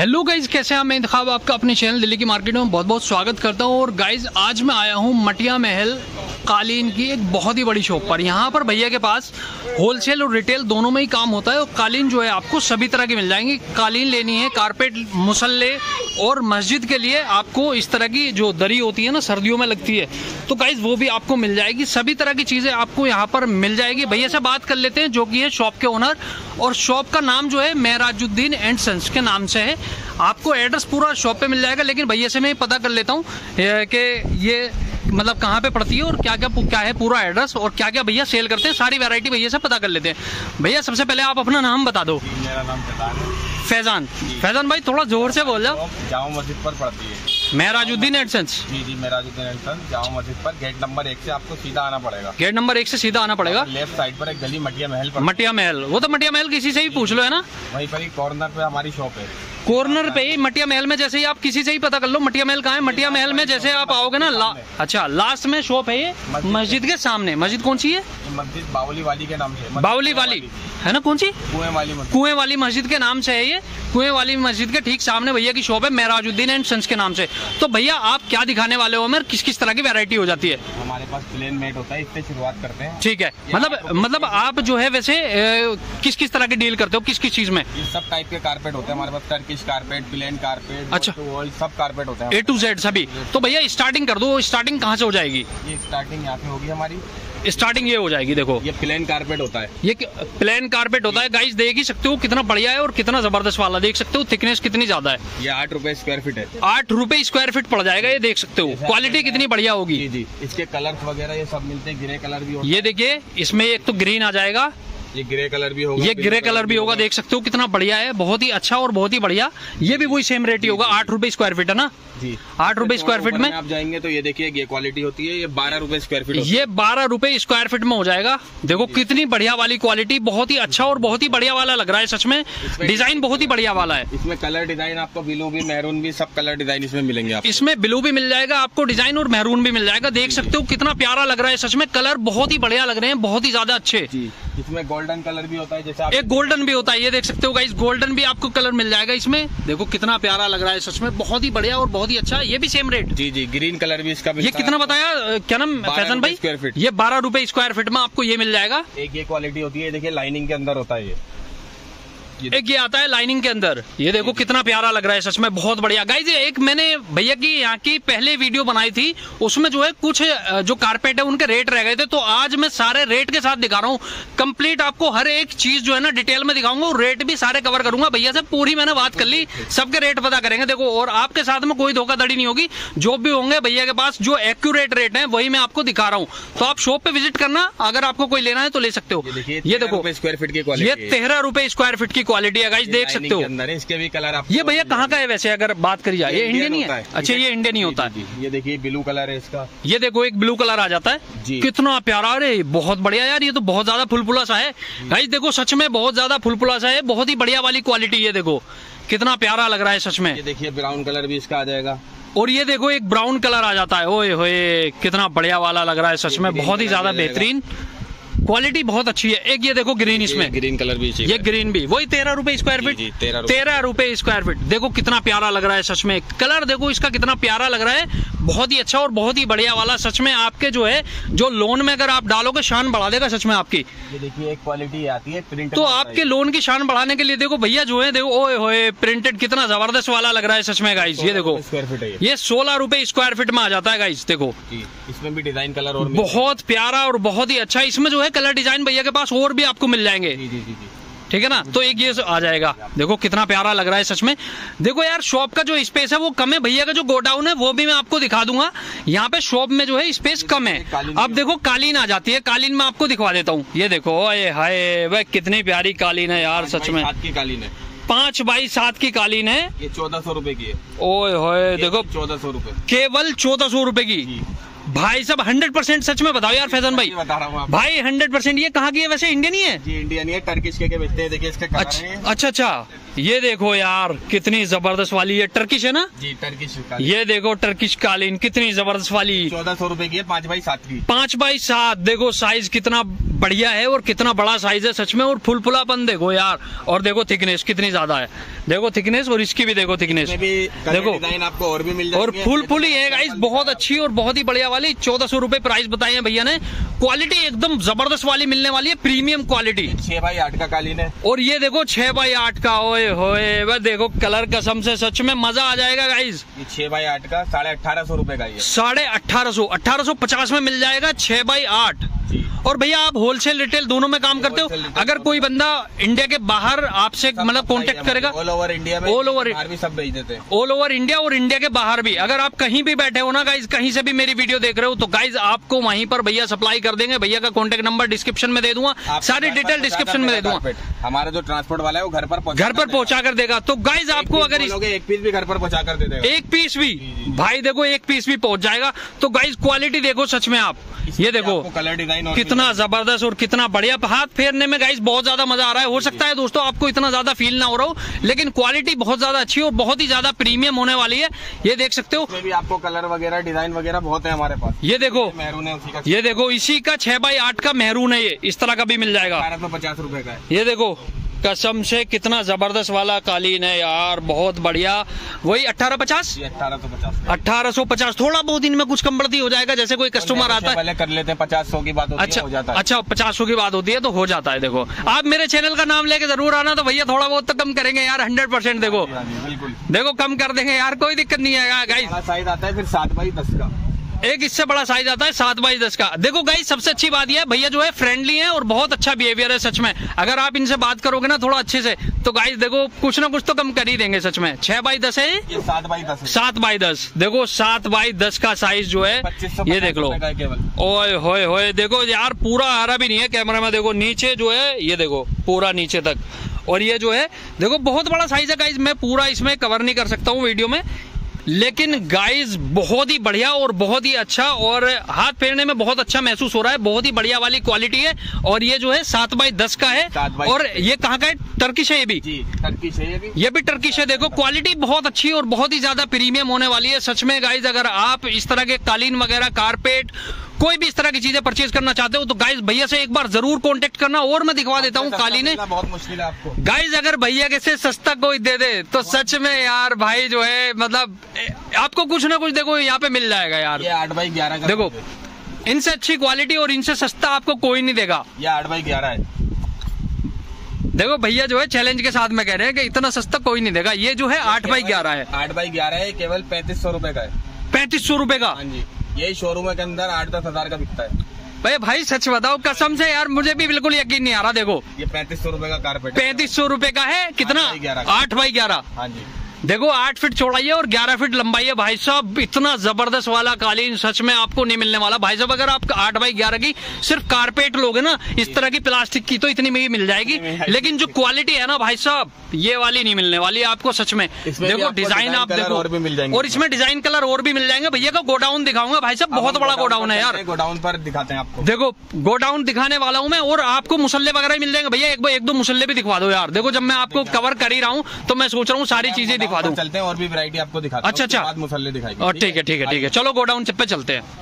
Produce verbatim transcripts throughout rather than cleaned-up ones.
Hello guys, कैसे हैं? मैं इंतखाब आपका अपने चैनल दिल्ली की मार्केट में बहुत बहुत स्वागत करता हूं। और गाइज आज मैं आया हूं मटिया महल कालीन की एक बहुत ही बड़ी शॉप पर। यहां पर भैया के पास होलसेल और रिटेल दोनों में ही काम होता है। और कालीन जो है आपको सभी तरह की मिल जाएंगी। कालीन लेनी है, कारपेट, मुसल्ले और मस्जिद के लिए आपको इस तरह की जो दरी होती है ना, सर्दियों में लगती है, तो गाइज वो भी आपको मिल जाएगी। सभी तरह की चीज़ें आपको यहाँ पर मिल जाएगी। भैया से बात कर लेते हैं जो कि है शॉप के ओनर। और शॉप का नाम जो है मेहराजुद्दीन एंड सन्स के नाम से है। आपको एड्रेस पूरा शॉप पे मिल जाएगा, लेकिन भैया से मैं पता कर लेता हूँ कि ये मतलब कहाँ पे पड़ती है और क्या क्या क्या है पूरा एड्रेस और क्या क्या भैया सेल करते हैं। सारी वैरायटी भैया से पता कर लेते हैं। भैया सबसे पहले आप अपना नाम बता दो। मेरा नाम फैजान है। फैजान फैजान भाई थोड़ा जोर से बोल जाओ। जामा मस्जिद पर पड़ती है मेहराजुद्दीन एंड सन्स। जी जी मेहराजुद्दीन एंड सन्स, जामा मस्जिद पर गेट नंबर एक से आपको सीधा आना पड़ेगा। गेट नंबर एक से सीधा आना पड़ेगा। लेफ्ट साइड पर एक गली मटिया महल पर। मटिया महल, वो तो मटिया महल किसी से भी पूछ लो, है ना? वहीं पर ही कॉर्नर पे हमारी शॉप है। कॉर्नर पे ही मटिया महल में, जैसे ही आप किसी से ही पता कर लो मटिया महल कहाँ है। मटिया महल में जैसे आप आओगे ना, ला, अच्छा लास्ट में शॉप है ये मस्जिद के सामने। मस्जिद कौन सी है? मस्जिद बावली वाली के नाम से। बावली वाली है ना? कौन सी? कुएं वाली मस्जिद। कुएं वाली मस्जिद के नाम से है ये। कुएं वाली मस्जिद के ठीक सामने भैया की शॉप है मेहराजुद्दीन एंड सन्स के नाम से। तो भैया आप क्या दिखाने वाले हो हमें? किस किस तरह की वैरायटी हो जाती है? हमारे पास प्लेन मेट होता है, इससे शुरुआत करते हैं। ठीक है, मतलब मतलब आप जो है वैसे ए, किस किस तरह की डील करते हो, किस किस चीज में? ये सब टाइप के कारपेट होते हैं हमारे पास। टर्किश कारपेट, प्लेन कारपेट, अच्छा, सब कारपेट होते हैं ए टू जेड सभी। तो भैया स्टार्टिंग कर दो। स्टार्टिंग कहाँ से हो जाएगी? ये स्टार्टिंग यहाँ पे होगी हमारी। स्टार्टिंग ये हो जाएगी। देखो ये प्लेन कारपेट होता है। ये प्लेन कारपेट होता है गाइस, देख ही सकते हो कितना बढ़िया है और कितना जबरदस्त वाला। देख सकते हो थिकनेस कितनी ज्यादा है। ये आठ रुपए स्क्वायर फीट है। आठ रुपए स्क्वायर फीट पड़ जाएगा। ये देख सकते हो क्वालिटी कितनी बढ़िया होगी। जी जी, इसके कलर वगैरह ये सब मिलते हैं। ग्रे कलर भी होता है। ये देखिए, इसमें एक तो ग्रीन आ जाएगा, ये ग्रे कलर भी होगा, ये ग्रे कलर भी होगा। देख सकते हो कितना बढ़िया है, बहुत ही अच्छा और बहुत ही बढ़िया। ये भी वही सेम रेट ही होगा, आठ रुपए स्क्वायर फीट है ना जी। आठ रुपए स्क्वायर फीट में आप जाएंगे तो ये देखिए ये क्वालिटी होती है। ये बारह रुपए स्क्वायर फीट। ये बारह रुपए स्क्वायर फीट में हो जाएगा। देखो कितनी बढ़िया वाली क्वालिटी, बहुत ही अच्छा और बहुत ही बढ़िया वाला लग रहा है सच में। डिजाइन बहुत ही बढ़िया वाला है। इसमें कलर डिजाइन आपको ब्लू भी, मैरून भी, सब कलर डिजाइन इसमें मिलेंगे आपको। इसमें ब्लू भी मिल जाएगा आपको, डिजाइन और मैरून भी मिल जाएगा। देख सकते हो कितना प्यारा लग रहा है सच में। कलर बहुत ही बढ़िया लग रहे हैं, बहुत ही ज्यादा अच्छे। इसमें गोल्डन कलर भी होता है, जैसे आप एक गोल्डन भी होता है। ये देख सकते हो गाइस, गोल्डन भी आपको कलर मिल जाएगा इसमें। देखो कितना प्यारा लग रहा है सच में, बहुत ही बढ़िया और बहुत ही अच्छा। ये भी सेम रेट। जी जी, ग्रीन कलर भी इसका। ये कितना बताया, क्या नाम फैजन भाई? Square feet. ये बारह रुपए स्क्वायर फीट में आपको ये मिल जाएगा। एक ये क्वालिटी होती है, देखिए लाइनिंग के अंदर होता है ये। एक ये आता है लाइनिंग के अंदर। ये देखो कितना प्यारा लग रहा है सच में, बहुत बढ़िया। गाइस एक मैंने भैया की यहाँ की पहले वीडियो बनाई थी, उसमें जो है कुछ जो कारपेट है उनके रेट रह गए थे। तो आज मैं सारे रेट के साथ दिखा रहा हूँ कंप्लीट। आपको हर एक चीज जो है ना डिटेल में दिखाऊंगा और रेट भी सारे कवर करूंगा। भैया से पूरी मैंने बात कर ली, सबके रेट पता करेंगे। देखो, और आपके साथ में कोई धोखाधड़ी नहीं होगी। जो भी होंगे भैया के पास जो एक्यूरेट रेट है वही मैं आपको दिखा रहा हूँ। तो आप शॉप पे विजिट करना, अगर आपको कोई लेना है तो ले सकते हो। ये देखो स्क्वायर फीट की क्वालिटी, ये तेरह रुपए स्क्वायर फीट की क्वालिटी है गाइस, देख सकते हो। अंदर है, इसके भी कलर आप। ये भैया कहाँ का है वैसे अगर बात करी जाए? ये इंडियन ही है। अच्छा, ये इंडियन ही होता है। ये देखिए ब्लू कलर है इसका। ये देखो एक ब्लू कलर आ जाता है, कितना प्यारा। अरे बहुत बढ़िया यार, ये तो बहुत ज्यादा फुलफुला सा है गाइस। देखो सच में बहुत ज्यादा फुलफुला सा है, बहुत ही बढ़िया वाली क्वालिटी। ये देखो कितना प्यारा लग रहा है सच में। ये देखिए ब्राउन कलर भी इसका आ जाएगा। और ये देखो एक ब्राउन कलर आ जाता है। ओए होए कितना बढ़िया वाला लग रहा है सच में, बहुत ही ज्यादा बेहतरीन क्वालिटी, बहुत अच्छी है। एक ये देखो ग्रीन, इसमें ग्रीन कलर भी, ये ग्रीन भी वही तेरह रुपए स्क्वायर फीट। तेरह रुपए स्क्वायर फीट। देखो कितना प्यारा लग रहा है सच में। कलर देखो इसका कितना प्यारा लग रहा है, बहुत ही अच्छा और बहुत ही बढ़िया वाला सच में। आपके जो है जो लोन में अगर आप डालोगे शान बढ़ा देगा सच में आपकी। ये देखिए एक क्वालिटी आती है प्रिंटेड, तो आपके लोन की शान बढ़ाने के लिए देखो भैया जो है, देखो ओए होए प्रिंटेड कितना जबरदस्त वाला लग रहा है सच में गाइस। ये देखो स्क्वायर फीट है, ये सोलह रुपए स्क्वायर फीट में आ जाता है गाइस। देखो इसमें भी डिजाइन कलर और बहुत प्यारा और बहुत ही अच्छा। इसमें जो है कलर डिजाइन भैया के पास और भी आपको मिल जाएंगे। जी जी जी, ठीक है ना? तो एक ये आ जाएगा। देखो कितना प्यारा लग रहा है सच में। देखो यार शॉप का जो स्पेस है वो कम है। भैया का जो गोडाउन है वो भी मैं आपको दिखा दूंगा। यहाँ पे शॉप में जो है स्पेस कम है। अब देखो कालीन आ जाती है, कालीन में आपको दिखवा देता हूँ। ये देखो ओए हाय, वह कितनी प्यारी कालीन है यार सच में। की कालीन है, पाँच बाई सात की कालीन है। ये चौदह सौ रूपये की है। ओए होए देखो, चौदह सौ रूपये, केवल चौदह सौ रूपये की। भाई सब हंड्रेड परसेंट सच में बताओ यार फैजन भाई, बता रहा हूँ भाई हंड्रेड परसेंट। ये कहाँ की है वैसे? इंडियन ही है जी, इंडियन ही है। टर्किश के बेचते हैं, देखिए इसके कलर हैं। अच्छा अच्छा, ये देखो यार कितनी जबरदस्त वाली है, टर्किश है ना जी, टर्किश। ये देखो टर्किश कालीन कितनी जबरदस्त वाली, चौदह सौ रूपये की है, पाँच बाई सात की। पाँच बाई सात। देखो साइज कितना बढ़िया है और कितना बड़ा साइज है सच में, और फुल फुलापन देखो यार, और देखो थिकनेस कितनी ज्यादा है, देखो थिकनेस, और इसकी भी देखो थिकनेस, देखो डिजाइन आपको और भी मिल जाएगी, और फुल फुल ही है गाइस, बहुत अच्छी और बहुत ही बढ़िया वाली। चौदह सौ रूपये प्राइस बताए हैं भैया ने। क्वालिटी एकदम जबरदस्त वाली मिलने वाली है, प्रीमियम क्वालिटी। छह बाई आठ का कालीन है, और ये देखो छह बाई आठ का, ओए होए वह देखो कलर कसम से सच में मजा आ जाएगा गाइस। ये छह बाई आठ का साढ़े अठारह सौ रूपये का ही है, साढ़े अठारह सौ अठारह सौ पचास में मिल जाएगा, छह बाई आठ। और भैया आप होलसेल रिटेल दोनों में काम करते हो? अगर कोई बंदा इंडिया के बाहर आपसे मतलब कांटेक्ट करेगा, ऑल ओवर इंडिया में, ऑल ओवर भी सब भेज देते हैं, ऑल ओवर इंडिया और इंडिया के बाहर भी। अगर आप कहीं भी बैठे हो ना गाइज, कहीं से भी मेरी वीडियो देख रहे हो, तो गाइज आपको वहीं पर भैया सप्लाई कर देंगे। भैया का कॉन्टेक्ट नंबर डिस्क्रिप्शन में दे दूंगा, सारी डिटेल डिस्क्रिप्शन में दे दूंगा। हमारा जो ट्रांसपोर्ट वाला है वो घर पर घर पर पहुंचा कर देगा। तो गाइज आपको अगर एक पीस भी घर पर पहुंचा कर दे देगा, एक पीस भी भाई देखो एक पीस भी पहुंच जाएगा। तो गाइज क्वालिटी देखो सच में, आप ये देखो कलर डिजाइन कितना जबरदस्त और कितना बढ़िया। हाथ फेरने में गाइस बहुत ज्यादा मजा आ रहा है। हो सकता है दोस्तों आपको इतना ज्यादा फील ना हो रहा हो, लेकिन क्वालिटी बहुत ज्यादा अच्छी और बहुत ही ज्यादा प्रीमियम होने वाली है। ये देख सकते हो, भी आपको कलर वगैरह डिजाइन वगैरह बहुत है हमारे पास। ये देखो मेहरून है, उसी का ये देखो इसी का छह बाई आठ का मेहरून है, ये इस तरह का भी मिल जाएगा, अठारह सौ पचास रूपये का है। ये देखो कसम से कितना जबरदस्त वाला कालीन है यार, बहुत बढ़िया। वही अठारह पचास अठारह सौ पचास अठारह सौ पचास थोड़ा बहुत इनमें कुछ कम बढ़ती हो जाएगा, जैसे कोई कस्टमर आता है पहले कर लेते हैं, पचास सौ की बात होती अच्छा है, हो जाता है। अच्छा पचास सौ की बात होती है तो हो जाता है। देखो आप मेरे चैनल का नाम लेके जरूर आना, तो भैया थोड़ा बहुत तो कम करेंगे यार, हंड्रेड परसेंट। देखो बिल्कुल देखो कम कर देंगे यार, कोई दिक्कत नहीं है गाइस। साइज आता है फिर सात बाई दस का, एक इससे बड़ा साइज आता है सात बाई दस का। देखो गाइस सबसे अच्छी बात यह है भैया जो है फ्रेंडली है और बहुत अच्छा बिहेवियर है सच में। अगर आप इनसे बात करोगे ना थोड़ा अच्छे से, तो गाइस देखो कुछ ना कुछ तो कम कर ही देंगे सच में। छह बाई दस है, ये सात बाई दस, सात बाई दस। देखो सात बाई दस का साइज जो है ये देख लो, ओए होए होए देखो यार, पूरा आ रहा भी नहीं है कैमरा में, देखो नीचे जो है ये देखो पूरा नीचे तक, और ये जो है देखो बहुत बड़ा साइज है गाइस। मैं पूरा इसमें कवर नहीं कर सकता हूँ वीडियो में, लेकिन गाइस बहुत ही बढ़िया और बहुत ही अच्छा, और हाथ फेरने में बहुत अच्छा महसूस हो रहा है, बहुत ही बढ़िया वाली क्वालिटी है। और ये जो है सात बाई दस का है, और ये कहाँ का है? टर्किश है ये भी, जी टर्किश है ये भी, ये भी टर्किश है। देखो क्वालिटी बहुत अच्छी और बहुत ही ज्यादा प्रीमियम होने वाली है सच में गाइस। अगर आप इस तरह के कालीन वगैरह, कारपेट, कोई भी इस तरह की चीजें परचेज करना चाहते हो, तो गाइस भैया से एक बार जरूर कांटेक्ट करना। और मैं दिखवा देता हूँ कालीन है, बहुत मुश्किल है आपको गाइस। अगर भैया के से सस्ता कोई दे दे तो सच में यार भाई जो है मतलब आपको कुछ ना कुछ देखो यहाँ पे मिल जाएगा यार। ये आठ बाई ग्यारह का, देखो इनसे अच्छी क्वालिटी और इनसे सस्ता आपको कोई नहीं देगा। ये आठ बाई ग्यारह है, देखो भैया जो है चैलेंज के साथ में कह रहे हैं कि इतना सस्ता कोई नहीं देगा। ये जो है आठ बाई ग्यारह है, आठ बाई ग्यारह है, केवल पैंतीस सौ रूपये का है। पैंतीस सौ रूपये का? हाँ जी, यही शोरूम के अंदर आठ दस हजार का बिकता है। भाई भाई सच बताओ कसम से यार, मुझे भी बिल्कुल यकीन नहीं आ रहा। देखो ये पैंतीस सौ रूपये का कारपेट, पैंतीस सौ रूपये का है। कितना? आठ बाई ग्यारह। हाँ जी, देखो आठ फीट चौड़ाई है और ग्यारह फीट लंबाई है भाई साहब। इतना जबरदस्त वाला कालीन सच में आपको नहीं मिलने वाला भाई साहब। अगर आप आठ बाई ग्यारह की सिर्फ कारपेट लोगे ना, इस तरह की प्लास्टिक की, तो इतनी में ही मिल जाएगी, लेकिन जो क्वालिटी है ना भाई साहब, ये वाली नहीं मिलने वाली आपको सच में। देखो डिजाइन आप देखो, और भी मिल जाएंगे, और इसमें डिजाइन कलर और भी मिल जाएंगे। भैया का गोडाउन दिखाऊंगा भाई साहब, बहुत बड़ा गोडाउन है यार। गोडाउन पर दिखाते हैं आपको, देखो गोडाउन दिखाने वाला हूँ मैं, और आपको मुसल्ले वगैरह मिल जाएंगे भैया। एक एक दो मुसल्ले भी दिखवा दो यार। देखो जब मैं आपको कवर कर ही रहा हूँ तो मैं सोच रहा हूँ सारी चीजें दिखवा दूं। चलते हैं और भी वैरायटी आपको दिखाते हैं। अच्छा अच्छा, बाद मुसल्ले दिखाएंगे। और ठीक है ठीक है ठीक है, चलो गोडाउन पे चलते हैं।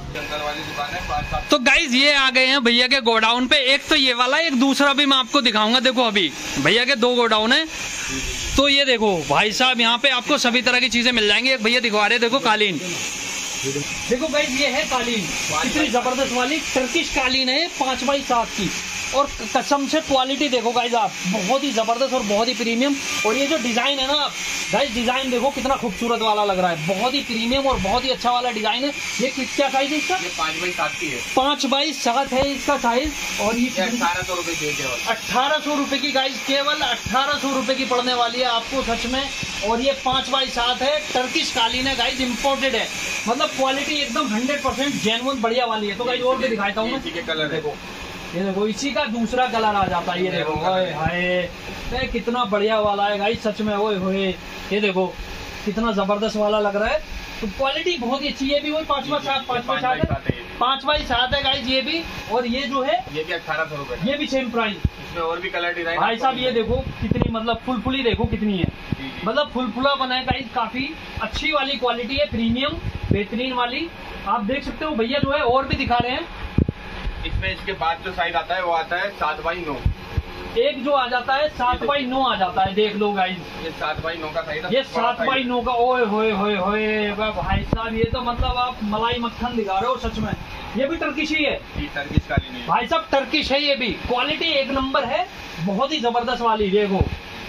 तो गाइज ये आ गए हैं भैया के गोडाउन पे। एक तो ये वाला, एक दूसरा भी मैं आपको दिखाऊंगा। देखो अभी भैया के दो गोडाउन है, तो ये देखो भाई साहब यहाँ पे आपको सभी तरह की चीजें मिल जाएंगी। एक भैया दिखवा रहे हैं, देखो कालीन, देखो गाइज ये है कालीन, कितनी जबरदस्त वाली टर्किश कालीन है, पांच बाई सात की। और कसम से क्वालिटी देखो गाइज आप, बहुत ही जबरदस्त और बहुत ही प्रीमियम। और ये जो डिजाइन है ना गाइज, डिजाइन देखो कितना खूबसूरत वाला लग रहा है, बहुत ही प्रीमियम और बहुत ही अच्छा वाला डिजाइन है। ये क्या साइज है इसका? ये पाँच बाई सात की है, पाँच बाई सात है इसका साइज। और ये अठारह सौ रुपए की, केवल अठारह सौ रुपए की गाइज, केवल अठारह सौ रुपए की पड़ने वाली है आपको सच में। और ये पाँच बाई सात है, टर्किश कालीन है गाइज, इम्पोर्टेड है, मतलब क्वालिटी एकदम हंड्रेड परसेंट जेन्युइन बढ़िया वाली है। तो गाइज और भी दिखाता हूँ मैं, कलर देखो, ये देखो इसी का दूसरा कलर आ जाता है। ये देखो ओए हाय कितना बढ़िया वाला है गाइस सच में, ओए होए ये देखो कितना जबरदस्त वाला लग रहा है। तो क्वालिटी बहुत ही अच्छी है। भी वही पाँच बाई सात, पाँच बाई सात है, पाँच बाई सात है गाइस ये भी। और ये जो है ये भी अठारह सौ रुपए, ये भी सेम प्राइस, इसमें और भी कलर डिजाइन भाई साहब ये देखो कितनी मतलब फुल फुली देखो कितनी है, मतलब फुल फुला बना है गाइस, काफी अच्छी वाली क्वालिटी है, प्रीमियम बेहतरीन वाली। आप देख सकते हो भैया जो है और भी दिखा रहे हैं। इसमें इसके बाद जो साइज आता है वो आता है सात बाई नौ, एक जो आ जाता है सात बाई नौ आ जाता है, देख लो गाइस ये सात बाई नौ का साइज है, ये सात बाई नौ का। ओए होए होए होए भाई साहब ये तो मतलब आप मलाई मक्खन दिखा रहे हो सच में। ये भी टर्किश ही है, टर्किश कालीन है भाई साहब, टर्किश है ये भी, क्वालिटी एक नंबर है, बहुत ही जबरदस्त वाली। देखो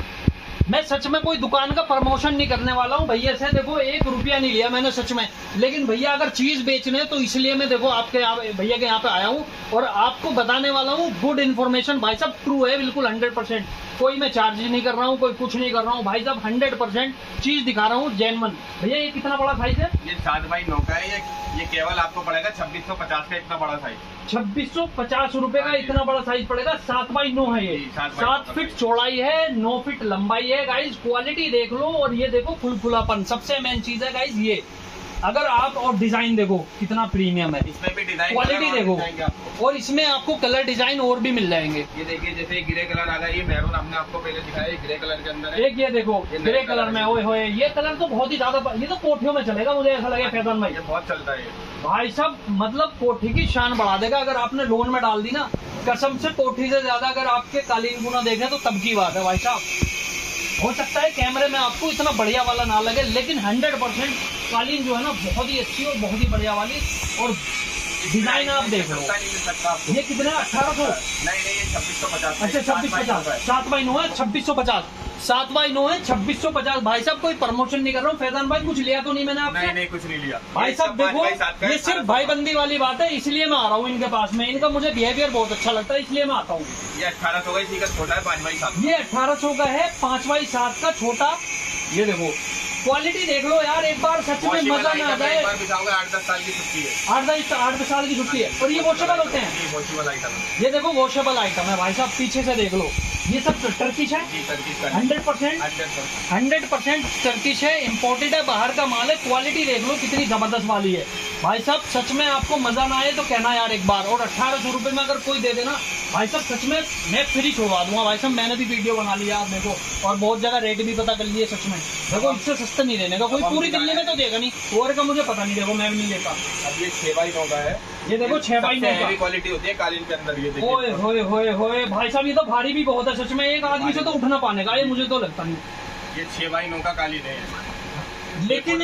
मैं सच में कोई दुकान का प्रमोशन नहीं करने वाला हूँ भैया से, देखो एक रुपया नहीं लिया मैंने सच में, लेकिन भैया अगर चीज बेचने तो इसलिए मैं देखो आपके यहाँ भैया के यहाँ पे आया हूँ और आपको बताने वाला हूँ गुड इन्फॉर्मेशन। भाई साहब ट्रू है बिल्कुल हंड्रेड परसेंट, कोई मैं चार्ज नहीं कर रहा हूँ, कोई कुछ नहीं कर रहा हूँ भाई साहब, हंड्रेड परसेंट चीज दिखा रहा हूँ जेन्युइन। भैया ये कितना बड़ा साइज है? ये सात बाई नौ का है, ये ये केवल आपको पड़ेगा छब्बीस सौ पचास का, इतना बड़ा साइज छब्बीस सौ पचास रूपये का इतना बड़ा साइज पड़ेगा। सात बाई नौ है ये, सात फीट चौड़ाई है, नौ फीट लंबाई है गाइज। क्वालिटी देख लो और ये देखो फुलफुलापन, सबसे मेन चीज है गाइज ये। अगर आप और डिजाइन देखो कितना प्रीमियम है, इसमें भी डिजाइन क्वालिटी देखो, और इसमें आपको कलर डिजाइन और भी मिल जाएंगे। ये देखिए जैसे ग्रे कलर आ गया, ये मैरून हमने आपको पहले दिखाया, ग्रे कलर के अंदर है। एक ये देखो ग्रे कलर में, ओए होए ये कलर तो बहुत ही ज्यादा, ये तो कोठियों में चलेगा मुझे ऐसा लगे फैजान भाई, ये बहुत चलता है भाई साहब, मतलब कोठी की शान बढ़ा देगा। अगर आपने लोन में डाल दी ना, कसम से कोठी से ज्यादा अगर आपके कालीन गुना देखें तो तब की बात है भाई साहब। हो सकता है कैमरे में आपको इतना बढ़िया वाला ना लगे, लेकिन हंड्रेड परसेंट कालीन जो है ना बहुत ही अच्छी और बहुत ही बढ़िया वाली। और डिजाइन आप देख लो, ये कितने अठारह सौ नहीं नहीं ये छब्बीस सौ पचास अच्छा छब्बीस पचास सात बाई नौ है, छब्बीस सौ पचास सात बाई नौ है, छब्बीस सौ पचास। भाई साहब कोई प्रमोशन नहीं कर रहा हूँ फैजान भाई, कुछ लिया तो नहीं मैंने आपसे? नहीं नहीं कुछ नहीं लिया भाई साहब देखो ये सिर्फ भाईबंदी वाली बात है, इसलिए मैं आ रहा हूँ इनके पास में, इनका मुझे बिहेवियर बहुत अच्छा लगता है इसलिए मैं आता हूँ। ये अठारह सौ का इसी का छोटा है, पाँच बाई सात, ये अठारह सौ का है, पाँच बाई सात का छोटा। ये देखो क्वालिटी देख लो यार एक बार, सच में मजा ना आ जाए। आठ दस साल की छुट्टी है, आठ दस आठ दस साल की छुट्टी है, और ये वॉशेबल होते हैं, वॉशेबल आइटम है। ये देखो वॉशेबल आइटम है भाई साहब, पीछे से देख लो, ये सब टर्किश है, hundred percent hundred percent Turkish है, इम्पोर्टेड है, बाहर का माल है। क्वालिटी देख लो कितनी जबरदस्त वाली है भाई साहब, सच में आपको मजा ना आए तो कहना यार एक बार। और अठारह सौ रुपए में अगर कोई दे देना भाई साहब, सच में मैं फ्री छोड़वा दूंगा भाई साहब। मैंने भी वीडियो बना लिया आप देखो, और बहुत जगह रेट भी पता कर लिए, सच में देखो इससे सस्ता नहीं देने का कोई, पूरी दिल्ली में तो देगा नहीं, और का मुझे पता नहीं, देखो मैं भी नहीं लेता। अब ये छह बाई नौ का है, ये देखो छह बाई नौ का क्वालिटी होती है कालीन के अंदर। ये ओए होए होए होए भाई साहब ये तो भारी भी बहुत है सच में, एक आदमी से तो उठना पाने का, ये मुझे तो लगता नहीं। ये छह बाई नौ का कालीन है, लेकिन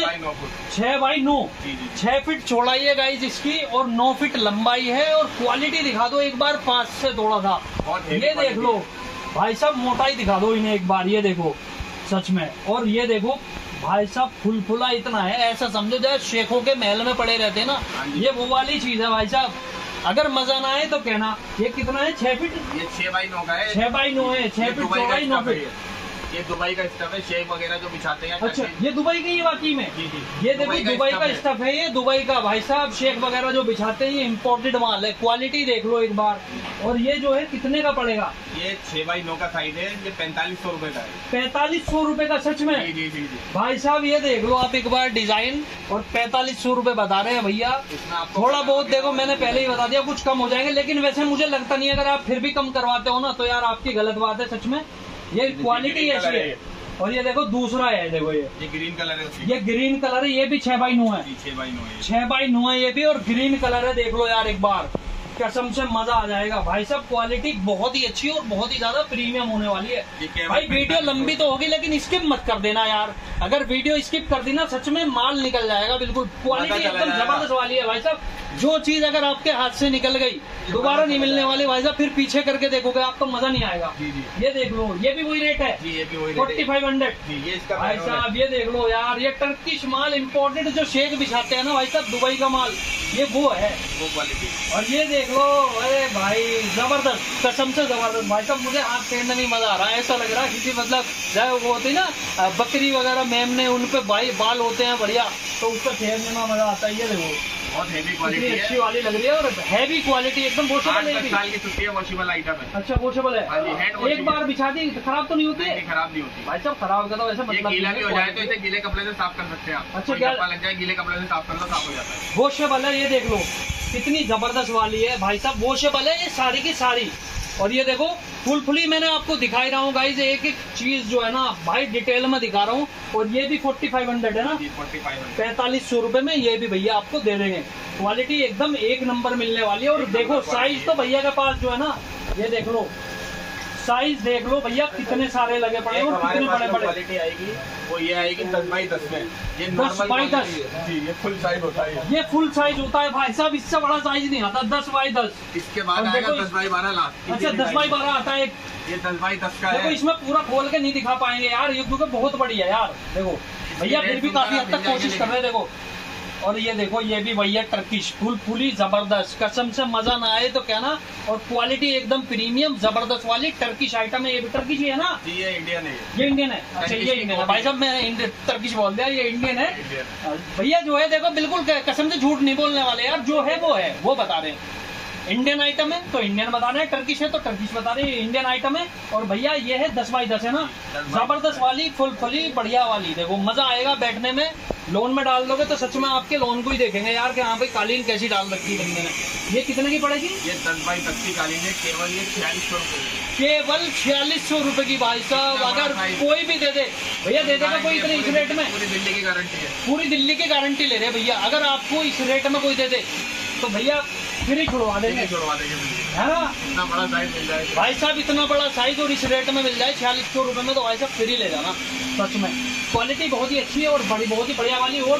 छह बाई नौ छह फीट चौड़ाई है गाइस इसकी, और नौ फीट लंबाई है। और क्वालिटी दिखा दो एक बार, पांच से थोड़ा सा, ये देख लो भाई साहब, मोटाई दिखा दो इन्हें एक बार, ये देखो सच में। और ये देखो भाई साहब फुल फुला इतना है, ऐसा समझो जैसे शेखों के महल में पड़े रहते हैं ना, ये वो वाली चीज है भाई साहब। अगर मजा ना आए तो कहना। ये कितना है? छह फीट, ये छह बाई नौ का है, छह बाई नौ है, छह फीट चौड़ाई, नौ फीट। ये दुबई का स्टफ है, शेप वगैरह जो बिछाते हैं। अच्छा ये दुबई का, ये वाकई में जी जी ये देखो दुबई का स्टफ है, ये दुबई का भाई साहब, शेक वगैरह जो बिछाते हैं, ये इम्पोर्टेड माल है। क्वालिटी देख लो एक बार। और ये जो है कितने का पड़ेगा? ये छह बाई नौ का साइज है, ये पैंतालीस सौ रूपये का है। पैंतालीस सौ रूपये का सच में? जी जी जी जी भाई साहब ये देख लो आप एक बार डिजाइन, और पैंतालीस सौ रूपये बता रहे हैं भैया। थोड़ा बहुत देखो मैंने पहले ही बता दिया, कुछ कम हो जाएंगे, लेकिन वैसे मुझे लगता नहीं, अगर आप फिर भी कम करवाते हो ना तो यार आपकी गलत बात है सच में। ये क्वालिटी ऐसी है। और ये देखो दूसरा है, देखो ये ये ग्रीन कलर है, ये ग्रीन कलर है, ये भी छह बाई नौ है, छह बाई नौ है, छह बाई नौ है ये भी, और ग्रीन कलर है। देख लो यार एक बार, कसम से मजा आ जाएगा भाई साहब। क्वालिटी बहुत ही अच्छी और बहुत ही ज्यादा प्रीमियम होने वाली है भाई। वीडियो लंबी तो होगी लेकिन स्किप मत कर देना यार, अगर वीडियो स्किप कर दी ना सच में माल निकल जाएगा बिल्कुल। क्वालिटी एकदम जबरदस्त वाली है भाई साहब। जो चीज अगर आपके हाथ से निकल गई दोबारा नहीं मिलने वाली भाई साहब, फिर पीछे करके देखोगे आपको मजा नहीं आएगा। ये देख लो, ये भी वही रेट है, फोर्टी फाइव हंड्रेड भाई साहब। ये देख लो यार, ये टर्किश माल इम्पोर्टेड जो शेक बिछाते हैं ना भाई साहब, दुबई का माल, ये वो है वो क्वालिटी। और ये देख लो, अरे भाई जबरदस्त, कसम से जबरदस्त भाई साहब। मुझे हाथ फेरने में मजा आ रहा है, ऐसा लग रहा है किसी मतलब वो होती ना बकरी वगैरह मेमने, उन पे भाई बाल होते हैं बढ़िया, तो उसका फेरने में मजा आता है। ये देखो बहुत हेवी क्वालिटी है, अच्छी वाली लग रही है, और हैवी क्वालिटी एकदम वॉशेबल है। साल की छुट्टी है, वॉशेबल आइटम है। अच्छा वॉशेबल है, एक बार बिछा दी खराब तो नहीं होती? नहीं, खराब नहीं होती भाई साहब, खराब का तो वैसे मतलब गीला भी हो जाए तो इसे गीले कपड़े से साफ कर सकते हैं आप। अच्छा क्या लग जाए, गीले कपड़े से साफ कर लो, साफ हो जाता है। वॉशेबल है, ये देख लो कितनी जबरदस्त वाली है भाई साहब, वॉशेबल है ये सारी की सारी। और ये देखो फुल फुली मैंने आपको दिखा ही रहा हूँ गाइज, एक एक चीज जो है ना भाई डिटेल में दिखा रहा हूँ। और ये भी फोर्टी फाइव हंड्रेड है ना, पैंतालीस सौ रुपए में ये भी भैया आपको दे देंगे। क्वालिटी एकदम एक नंबर मिलने वाली है। और देखो साइज तो भैया के पास जो है ना, ये देख लो साइज देख लो भैया कितने सारे लगे पड़े और कितने बड़े बड़े। क्वालिटी आएगी वो ये आएगी दस बाई दस में, ये दस बाई दस जी, ये फुल साइज होता है। ये फुल साइज होता है भाई साहब, इससे बड़ा साइज नहीं आता, दस बाई दस। इसके बाद आएगा दस बाई बारह लाख। अच्छा दस बाई बारह आता है, ये दस बाई दस का देखो है। इसमें पूरा खोल के नहीं दिखा पाएंगे यार, ये क्योंकि बहुत बड़ी है यार। देखो भैया फिर भी काफी हद तक कोशिश कर रहे हैं। देखो और ये देखो ये भी भैया टर्किश फुल फुली जबरदस्त, कसम से मजा ना आए तो कहना। और क्वालिटी एकदम प्रीमियम जबरदस्त वाली टर्किश आइटम है। ये भी टर्किश ही है ना? जी ये इंडियन है। ये इंडियन है। अच्छा ये इंडियन है भाई साहब, मैं टर्किश बोल दिया, ये इंडियन है भैया। जो है देखो बिल्कुल कसम से झूठ नहीं बोलने वाले यार, जो है वो है वो बता रहे हैं। इंडियन आइटम है तो इंडियन बता रहे हैं, टर्किश है तो टर्किश बता रहे हैं, इंडियन आइटम है। और भैया ये है दस बाई दस है ना, जबरदस्त वाली फुल फुली बढ़िया वाली। देखो मजा आएगा बैठने में। लोन में डाल दोगे तो सच में आपके लोन को ही देखेंगे यार कि हाँ भाई कालीन कैसी डाल रखी है बंदे ने। ये कितने की पड़ेगी? ये दस बाई दस की कालीन है, केवल ये छियालीस सौ रुपए केवल छियालीस सौ रुपए की भाई साहब। अगर कोई भी दे दे भैया, दे देगा कोई इतने इस रेट में? पूरी दिल्ली की गारंटी है। पूरी दिल्ली की गारंटी ले रहे भैया। अगर आपको इस रेट में कोई दे दे तो भैया फिर ही छुड़वा देंगे, छुड़वा देंगे है ना? इतना बड़ा साइज मिल जाए भाई साहब, इतना बड़ा साइज और इस रेट में मिल जाए छियालीस सौ रुपए में, तो भाई साहब फिर ही ले जाना। सच में क्वालिटी बहुत ही अच्छी है और बड़ी बहुत ही बढ़िया वाली। और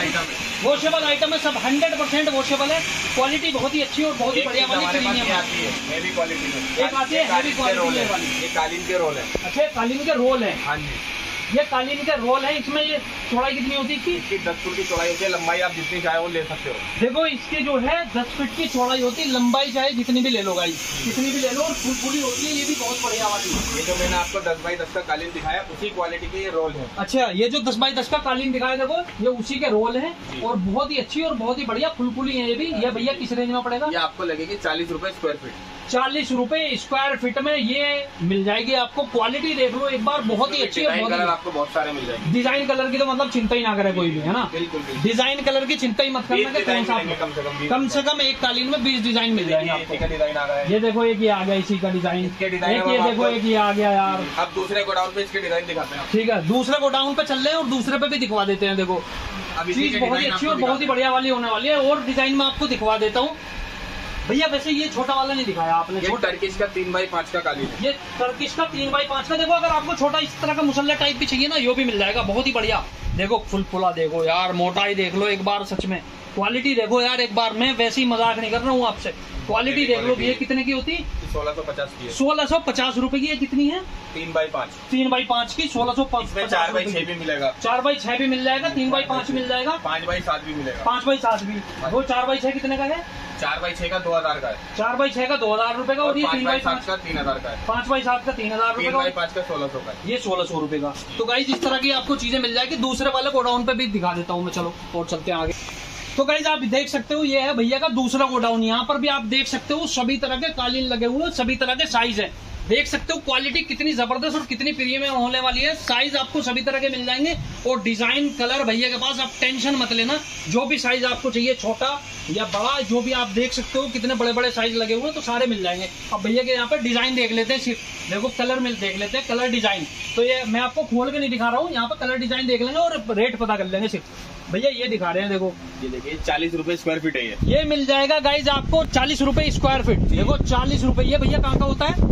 वॉशेबल आइटम है, सब हंड्रेड परसेंट वॉशेबल है। क्वालिटी बहुत ही अच्छी और बहुत ही बढ़िया वाली प्रीमियम आती है। हैवी क्वालिटी में एक आती है, हैवी क्वालिटी वाली। ये कालीन के रोल है। अच्छा कालीन के रोल है? हाँ जी, ये कालीन के रोल है। इसमें ये चौड़ाई कितनी होती है इसकी? इसकी दस फुट की चौड़ाई होती है, लंबाई आप जितनी चाहे वो ले सकते हो। देखो इसकी जो है दस फीट की चौड़ाई होती है, लंबाई चाहे जितनी भी ले लो गाइस, कितनी भी ले लो। और फुल फुली होती है, ये भी बहुत बढ़िया वाली। ये जो मैंने आपको दस बाई दस का कालीन दिखाया उसी क्वालिटी के ये रोल है। अच्छा ये जो दस बाई दस का कालीन दिखाया देखो, ये उसी के रोल है और बहुत ही अच्छी और बहुत ही बढ़िया फुल फुली है ये भी। ये भैया किस रेंज में पड़ेगा? ये आपको लगेगी चालीस रुपए स्क्वायर फीट। चालीस रुपए स्क्वायर फीट में ये मिल जाएगी आपको। क्वालिटी देख लो एक बार, बहुत ही अच्छी है। कलर आपको बहुत सारे मिल जाएंगे। डिजाइन कलर की तो मतलब चिंता ही ना करे कोई भी, है ना? बिल्कुल डिजाइन कलर की चिंता ही मत करना कि कौन सा। कम से कम कम से कम एक कालीन में बीस डिजाइन मिल जाएंगे आपको। डिजाइन आ रहा है। ये देखो एक ये आ गया इसी का डिजाइन, एक ये देखो एक ये आ गया यार। अब दूसरे गोडाउन पे इसके डिजाइन दिखाते हैं। ठीक है, दूसरे गोडाउन पे चल रहे हैं और दूसरे पे भी दिखवा देते हैं। देखो चीज बहुत ही अच्छी और बहुत ही बढ़िया वाली होने वाली है। और डिजाइन में आपको दिखवा देता हूँ भैया। वैसे ये छोटा वाला नहीं दिखाया आपने। ये टर्किश का तीन बाई पाँच का कालीन है। ये टर्किश का तीन बाई पाँच का। देखो अगर आपको छोटा इस तरह का मुसल्ला टाइप भी चाहिए ना, ये भी मिल जाएगा, बहुत ही बढ़िया। देखो फुल फुला देखो यार, मोटाई देख लो एक बार, सच में क्वालिटी देखो यार एक बार। मैं वैसे ही मजाक नहीं कर रहा हूँ आपसे, क्वालिटी देख लो। ये कितने की होती? सोलह सौ पचास की है। सोलह सौ पचास रूपए की। ये कितनी है? तीन बाई पाँच। तीन बाई पाँच की सोलह सौ पचास। चार बाई छह भी मिलेगा। चार बाई छह भी मिल जाएगा, तीन बाई पाँच मिल जाएगा, पाँच बाई सात भी मिलेगा। पाँच बाई सात भी। वो चार बाई छह कितने का है? चार बाई छह का दो हजार का है। चार बाई छह का दो हजार रूपए का। और ये तीन बाई सात का तीन हजार का है। पाँच बाई सात का तीन हजार रूपए का। पाँच का सोलह सौ का है। ये सोलह सौ रूपये का। तो गाइज इस तरह की आपको चीजें मिल जाएगी। दूसरे वाले गोडाउन पे भी दिखा देता हूँ मैं, चलो और चलते हैं आगे। तो गाइज आप देख सकते हो ये है भैया का दूसरा गोडाउन। यहाँ पर भी आप देख सकते हो सभी तरह के कालीन लगे हुए, सभी तरह के साइज है। देख सकते हो क्वालिटी कितनी जबरदस्त और कितनी प्रीमियम होने वाली है। साइज आपको सभी तरह के मिल जाएंगे और डिजाइन कलर भैया के पास, आप टेंशन मत लेना। जो भी साइज आपको चाहिए, छोटा या बड़ा, जो भी आप देख सकते हो कितने बड़े बड़े साइज लगे हुए हैं, तो सारे मिल जाएंगे। अब भैया के यहाँ पे डिजाइन देख लेते हैं, सिर्फ देखो कलर मिल देख लेते हैं, कलर डिजाइन। तो ये मैं आपको खोल के नहीं दिखा रहा हूँ, यहाँ पे कलर डिजाइन देख लेंगे और रेट पता कर लेंगे सिर्फ। भैया ये दिखा रहे हैं, देखो ये देखिए चालीस रुपए स्क्वायर फीट है ये। ये मिल जाएगा गाइज आपको चालीस रुपए स्क्वायर फीट। देखो चालीस रुपए। ये भैया कहाँ का होता है?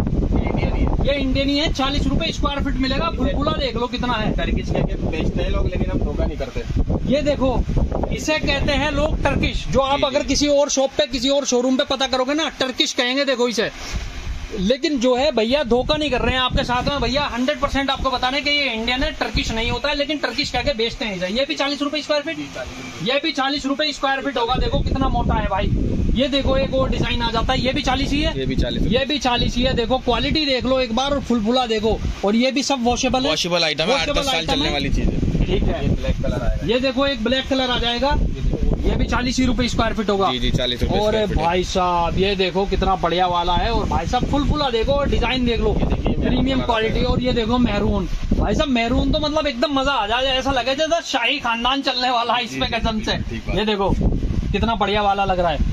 ये इंडियन ही है। चालीस रुपए स्क्वायर फीट मिलेगा। फुलफुला देख लो कितना है। टर्किश कहते बेचते हैं लोग, लेकिन हम धोखा नहीं करते। ये देखो इसे कहते हैं लोग टर्किश। जो आप अगर किसी और शॉप पे, किसी और शोरूम पे पता करोगे ना, टर्किश कहेंगे देखो इसे। लेकिन जो है भैया धोखा नहीं कर रहे हैं आपके साथ में भैया। हंड्रेड परसेंट आपको बताने कि ये इंडियन है, टर्किश नहीं होता है, लेकिन टर्किश कह के बेचते हैं। ये भी चालीस रुपए स्क्वायर फीट। ये भी चालीस रुपए स्क्वायर फीट होगा। देखो कितना मोटा है भाई। ये देखो एक और डिजाइन आ जाता है, ये भी चालीस ही है। ये भी चालीस ये भी चालीस ही है। देखो क्वालिटी देख लो एक बार और फुलफुला देखो। और ये भी सब वॉशेबल है, वॉशेबल आइटम है, आठ दस साल चलने वाली चीज है। ठीक है। ब्लैक कलर आएगा। ये देखो एक ब्लैक कलर आ जाएगा, ये भी चालीस ही रुपए स्क्वायर फीट होगा। जी जी चालीस रुपए। और भाई साहब ये देखो कितना बढ़िया वाला है। और भाई साहब फुल फुला देखो और डिजाइन देख लो, प्रीमियम क्वालिटी। और ये देखो मैरून। भाई साहब मैरून तो मतलब एकदम मजा आ जाए, ऐसा लगे जैसा शाही खानदान चलने वाला है इसमें कसम से। ये देखो कितना बढ़िया वाला लग रहा है।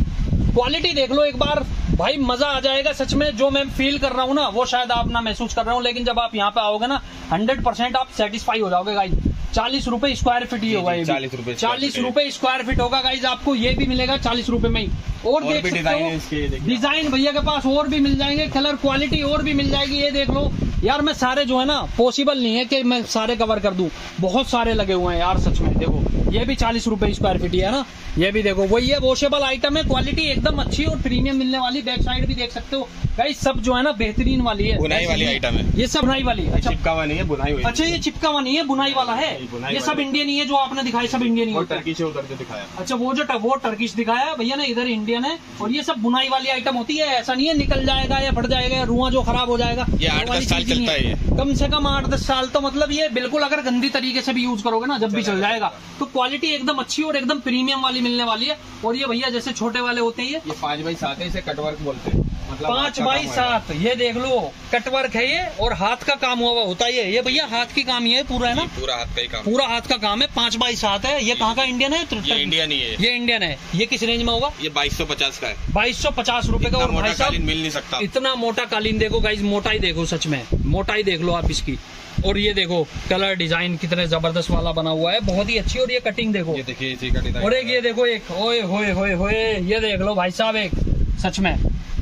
क्वालिटी देख लो एक बार भाई, मजा आ जाएगा सच में। जो मैं फील कर रहा हूँ ना वो शायद आप ना महसूस कर रहा हूँ, लेकिन जब आप यहाँ पे आओगे ना हंड्रेड परसेंट आप सेटिस्फाई हो जाओगे गाइज। चालीस रुपए स्क्वायर फीट ही होगा, ये चालीस रुपए चालीस रुपए स्क्वायर फीट होगा गाइज। आपको ये भी मिलेगा चालीस रुपए में ही। और, और देख सकते हो डिजाइन भैया के पास और भी मिल जाएंगे, कलर क्वालिटी और भी मिल जाएगी। ये देख लो यार, मैं सारे जो है ना पॉसिबल नहीं है कि मैं सारे कवर कर दूं, बहुत सारे लगे हुए हैं यार सच में। देखो ये भी चालीस रुपए स्क्वायर फीट है ना, ये भी देखो वही है, वॉशेबल आइटम है, क्वालिटी एकदम अच्छी और प्रीमियम मिलने वाली। बैक साइड भी देख सकते हो गाइस, सब जो है ना बेहतरीन वाली है, बुनाई वाली आइटम है ये सब, बुनाई वाली। अच्छा चिपका हुआ नहीं है, बुनाई हुई। अच्छा ये चिपका हुआ नहीं है, बुनाई वाला है। ये सब इंडियन ही है जो आपने दिखाया, सब इंडियन ही है। टर्किश उधर से दिखाया। अच्छा वो जो वो टर्किश दिखाया भैया ने, इधर इंडियन है। और ये सब बुनाई वाली आइटम होती है, ऐसा नहीं है निकल जाएगा या फट जाएगा, रुआ जो खराब हो जाएगा। ये आठ दस साल चलता है, कम से कम आठ दस साल। तो मतलब ये बिल्कुल अगर गंदी तरीके से भी यूज करोगे ना जब भी चल जाएगा। तो क्वालिटी एकदम अच्छी और एकदम प्रीमियम वाली मिलने वाली है। और ये भैया जैसे छोटे वाले होते हैं, ये पाँच बाई सात है, इसे कटवर्क बोलते हैं। मतलब पाँच बाई सात, ये देख लो कटवर्क है ये, और हाथ का काम हुआ होता है ये। ये भैया हाथ की काम ही है पूरा, है ना, पूरा हाथ का ही काम, पूरा हाथ का काम है। पाँच बाई सात है। ये कहाँ का इंडियन है? ये इंडियन ही है, ये इंडियन है। ये किस रेंज में होगा? ये बाईस सौ पचास का है, बाईस सौ पचास रूपये का। और भाई साहब मिल नहीं सकता इतना मोटा कालीन। देखो गाइज मोटाई देखो, सच में मोटाई देख लो आप इसकी। और ये देखो कलर डिजाइन कितने जबरदस्त वाला बना हुआ है, बहुत ही अच्छी। और ये कटिंग देखो, ये देखिए इसी का डिजाइन। और एक ये देखो एक, ओए होए होए होए, ये देख लो भाई साहब एक, सच में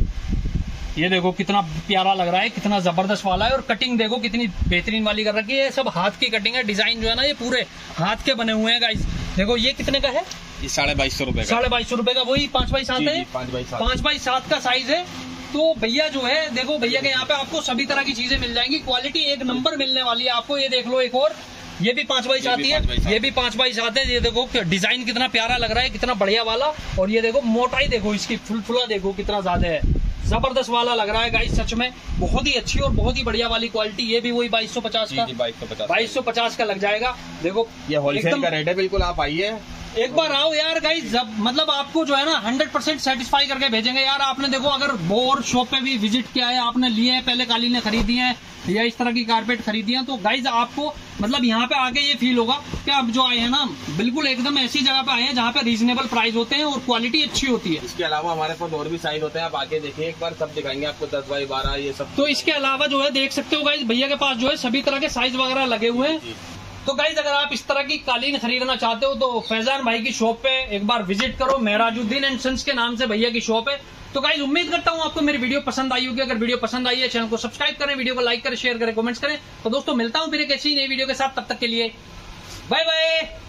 ये देखो कितना प्यारा लग रहा है, कितना जबरदस्त वाला है। और कटिंग देखो कितनी बेहतरीन वाली कर रखी है। ये सब हाथ की कटिंग है, डिजाइन जो है ना ये पूरे हाथ के बने हुए हैं गाइस। देखो ये कितने का है? ये साढ़े बाईस सौ रुपए, साढ़े बाईस सौ रुपए का। वही पाँच बाई सात है, पाँच बाई सात, पाँच बाई सात का साइज है। तो भैया जो है देखो, भैया के यहाँ पे आपको सभी तरह की चीजें मिल जाएंगी, क्वालिटी एक नंबर मिलने वाली है आपको। ये देख लो एक और, ये भी पाँच बाई सात ही है, ये भी पाँच बाई सात है। ये देखो डिजाइन कितना प्यारा लग रहा है, कितना बढ़िया वाला। और ये देखो मोटाई देखो इसकी, फुलफुला देखो कितना ज्यादा है, जबरदस्त वाला लग रहा है गाइस सच में। बहुत ही अच्छी और बहुत ही बढ़िया वाली क्वालिटी। ये भी वही बाईस सौ पचास का, बाईस सौ पचास का लग जाएगा। देखो ये होलसेल का रेट है, बिल्कुल आप आइए एक बार आओ यार गाइस। जब मतलब आपको जो है ना हंड्रेड परसेंट सेटिस्फाई करके भेजेंगे यार। आपने देखो अगर बोर शॉप पे भी विजिट किया है, आपने लिए हैं पहले, कालीनें खरीदी हैं या इस तरह की कारपेट खरीदी है, तो गाइज आपको मतलब यहाँ पे आके ये फील होगा कि आप जो आए हैं ना बिल्कुल एकदम ऐसी जगह पे आए हैं जहाँ पे रीजनेबल प्राइस होते हैं और क्वालिटी अच्छी होती है। इसके अलावा हमारे पास और भी साइज होते हैं, आप आके देखिए एक बार, सब दिखाएंगे आपको, दस बाई बारह ये सब। तो इसके अलावा जो है देख सकते हो गाइज भैया के पास जो है सभी तरह के साइज वगैरह लगे हुए हैं। तो गाइज अगर आप इस तरह की कालीन खरीदना चाहते हो तो फैजान भाई की शॉप पे एक बार विजिट करो। मेहराजुद्दीन एंड सन्स के नाम से भैया की शॉप है। तो गाइज उम्मीद करता हूँ आपको मेरी वीडियो पसंद आई होगी। अगर वीडियो पसंद आई है चैनल को सब्सक्राइब करें, वीडियो को लाइक करें, शेयर करें, कमेंट्स करें। तो दोस्तों मिलता हूँ फिर एक ऐसी नई वीडियो के साथ, तब तक के लिए बाय बाय।